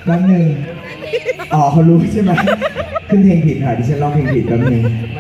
แป๊บนึงอ๋อเขารู้ใช่ไหมขึ้นเพลงผิดค่ะดิฉันร้องเพลงผิดแป๊บนึง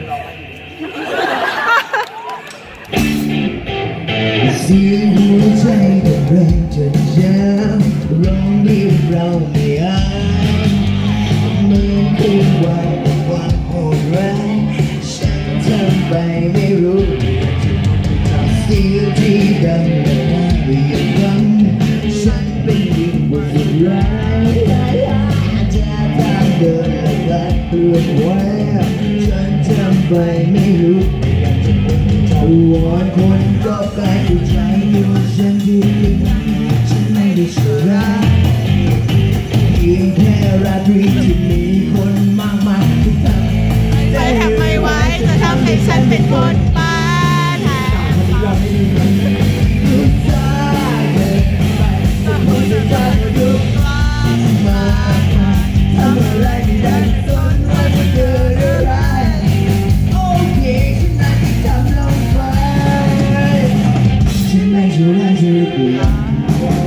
เสียงหัวใจกับแรงจนย้ำร้องเรียกเราไม่อายเหมือนคืนวันกับวันโหดร้ายฉันทำไปไม่รู้เสียงที่ดังและน่าเรียกร้องฉันเป็นยิ่งบทร้ายจะทางเดินและลัดเปลือกไว้ฉันทำไปไม่รู้วอนคนก็กลายเป็นใจอยู่ฉันอยู่ที่นั่นฉันไม่ได้ชั่วร้ายเพียงแค่ราตรีที่มีคนมากมายที่ทำใจทำไม่ไหวจะทำให้ฉันเป็นคนบ้าแทนรู้สึกเกินไปต้องพูดจะดูมากทำอะไรไม่ได้สนว่าจะเกิดอะไรโอเคฉันน่าจะทำลงไปฉันไม่ชั่วร้ายฉันรู้